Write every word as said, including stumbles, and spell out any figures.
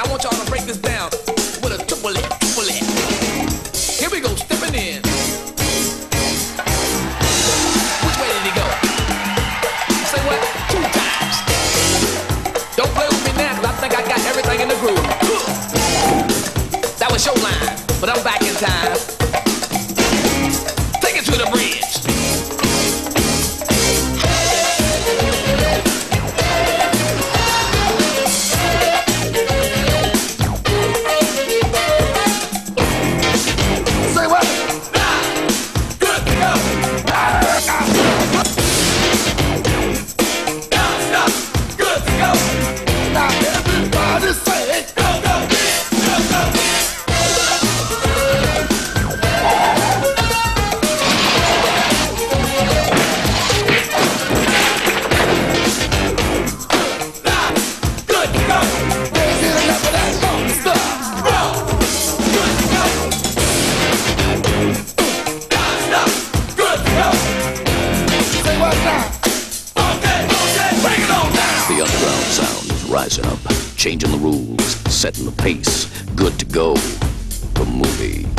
Now I want y'all to break this down with a triple it, triple it. Here we go, stepping in. Which way did he go? Say what? Two times. Don't play with me now, cause I think I got everything in the groove. That was your line, but I'm back in time. Take it to the bridge. Rising up, changing the rules, setting the pace, good to go. The movie.